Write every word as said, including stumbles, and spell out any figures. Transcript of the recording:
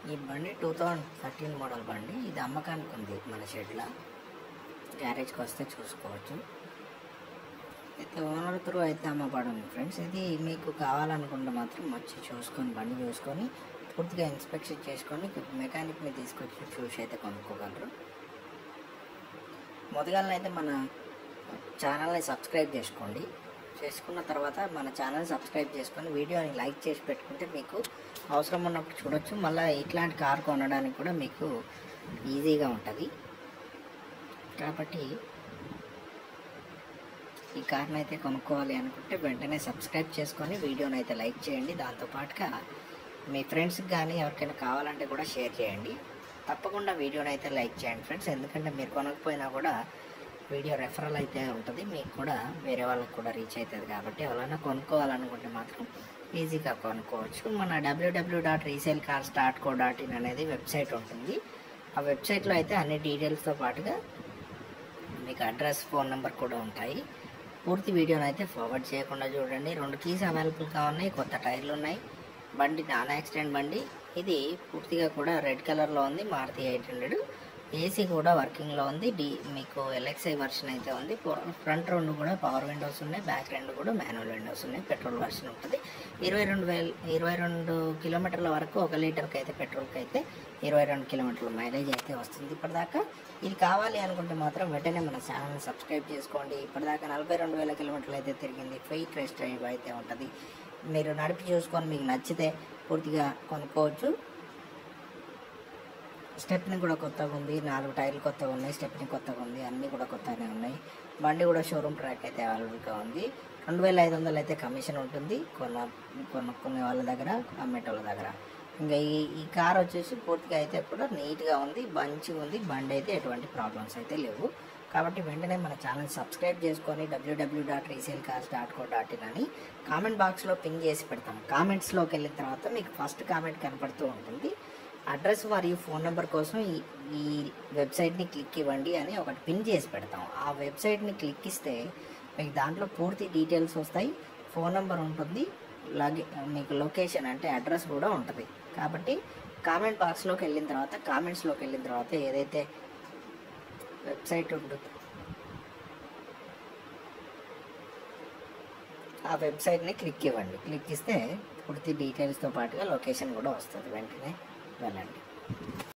ఈ బండి two thousand thirteen model బండి. ఇది అమ్మకానికి ఉంది మన షెడ్లో. గ్యారేజ్కి వస్తే చూసుకోవచ్చు. అయితే ఓనర్ త్రూ అయితే అమ్మబడింది ఫ్రెండ్స్. ఇది మీకు కావాలనుకుంటే మాత్రం వచ్చి చూసుకొని బండి చూసుకొని పూర్తిగా ఇన్స్పెక్షన్ చేసుకొని మెకానిక్ని తీసుకొచ్చి చూసి అయితే కొనుక్కోగలరు. మొదగాలనైతే మన ఛానల్ని సబ్స్క్రైబ్ చేసుకోండి. చేసుకున్న తర్వాత మన ఛానల్ సబ్స్క్రైబ్ చేసుకొని వీడియోని లైక్ చేసి పెట్టుకుంటే మీకు అవసరం ఉన్నప్పుడు చూడొచ్చు. మళ్ళీ ఇట్లాంటి కార్ కొనడానికి కూడా మీకు ఈజీగా ఉంటుంది. కాబట్టి ఈ కార్ని అయితే కొనుక్కోవాలి అనుకుంటే వెంటనే సబ్స్క్రైబ్ చేసుకొని వీడియోని అయితే లైక్ చేయండి. దాంతోపాటుగా మీ ఫ్రెండ్స్కి కానీ ఎవరికైనా కావాలంటే కూడా షేర్ చేయండి. తప్పకుండా వీడియోని అయితే లైక్ చేయండి ఫ్రెండ్స్. ఎందుకంటే మీరు కొనకపోయినా కూడా వీడియో రెఫరల్ అయితే ఉంటుంది, మీకు కూడా వేరే వాళ్ళకి కూడా రీచ్ అవుతుంది. కాబట్టి ఎవరైనా కొనుక్కోవాలనుకుంటే మాత్రం ఈజీగా కొనుక్కోవచ్చు. మన W W dot resale cars dot co dot in అనేది వెబ్సైట్ ఉంటుంది. ఆ వెబ్సైట్లో అయితే అన్ని డీటెయిల్స్తో పాటుగా మీకు అడ్రస్, ఫోన్ నెంబర్ కూడా ఉంటాయి. పూర్తి వీడియోని అయితే ఫార్వర్డ్ చేయకుండా చూడండి. రెండు కీస్ అవైలబుల్గా ఉన్నాయి, కొత్త టైర్లు ఉన్నాయి. బండి నాన్ యాక్సిడెంట్ బండి. ఇది పూర్తిగా కూడా రెడ్ కలర్లో ఉంది, మారుతి ఎయిట్ హండ్రెడ్. ఏసీ కూడా వర్కింగ్లో ఉంది. డి మీకు ఎల్ఎక్స్ఐ వర్షన్ అయితే ఉంది. ఫ్రంట్ రెండు కూడా పవర్ విండోస్ ఉన్నాయి, బ్యాక్ రెండు కూడా మాన్యువల్ విండోస్ ఉన్నాయి. పెట్రోల్ వర్షన్ ఉంటుంది. ఇరవై రెండు వేల ఇరవై రెండు కిలోమీటర్ల వరకు ఒక లీటర్కి అయితే పెట్రోల్కి అయితే ఇరవై రెండు కిలోమీటర్ల మైలేజ్ అయితే వస్తుంది. ఇప్పటిదాకా ఇది కావాలి అనుకుంటే మాత్రం వెంటనే మన ఛానల్ని సబ్స్క్రైబ్ చేసుకోండి. ఇప్పటిదాకా నలభై రెండు వేల కిలోమీటర్లు అయితే తిరిగింది. ఫెయిట్ టెస్ట్ డ్రైవ్ అయితే ఉంటుంది. మీరు నడిపి చూసుకొని మీకు నచ్చితే పూర్తిగా కొనుక్కోవచ్చు. స్టెప్ని కూడా కొత్తగా ఉంది, నాలుగు టైర్లు కొత్తగా ఉన్నాయి, స్టెప్ని కొత్తగా ఉంది, అన్నీ కూడా కొత్తగానే ఉన్నాయి. బండి కూడా షోరూమ్ ట్రాక్ అయితే అవైలబుల్గా ఉంది. రెండు వేల ఐదు వందలు అయితే కమిషన్ ఉంటుంది కొన్న కొనుక్కునే వాళ్ళ దగ్గర, అమ్మేటోళ్ళ దగ్గర. ఇంకా ఈ ఈ కార్ వచ్చేసి పూర్తిగా అయితే కూడా నీట్గా ఉంది, మంచిగా ఉంది. బండి అయితే ఎటువంటి ప్రాబ్లమ్స్ అయితే లేవు. కాబట్టి వెంటనే మన ఛానల్ సబ్స్క్రైబ్ చేసుకొని W W dot resale cars dot co dot in అని కామెంట్ బాక్స్లో పిన్ చేసి పెడతాం. కామెంట్స్లోకి వెళ్ళిన తర్వాత మీకు ఫస్ట్ కామెంట్ కనపడుతూ ఉంటుంది. అడ్రస్ మరియు ఫోన్ నెంబర్ కోసం ఈ ఈ వెబ్సైట్ని క్లిక్ ఇవ్వండి అని ఒకటి పిన్ చేసి పెడతాం. ఆ వెబ్సైట్ని క్లిక్ ఇస్తే మీకు దాంట్లో పూర్తి డీటెయిల్స్ వస్తాయి. ఫోన్ నెంబర్ ఉంటుంది, లాగి మీకు లొకేషన్ అంటే అడ్రస్ కూడా ఉంటుంది. కాబట్టి కామెంట్ బాక్స్లోకి వెళ్ళిన తర్వాత కామెంట్స్లోకి వెళ్ళిన తర్వాత ఏదైతే వెబ్సైట్ ఉంటుంది ఆ వెబ్సైట్ని క్లిక్ ఇవ్వండి. క్లిక్ ఇస్తే పూర్తి డీటెయిల్స్తో పాటుగా లొకేషన్ కూడా వస్తుంది. వెంటనే వెళ్ళండి.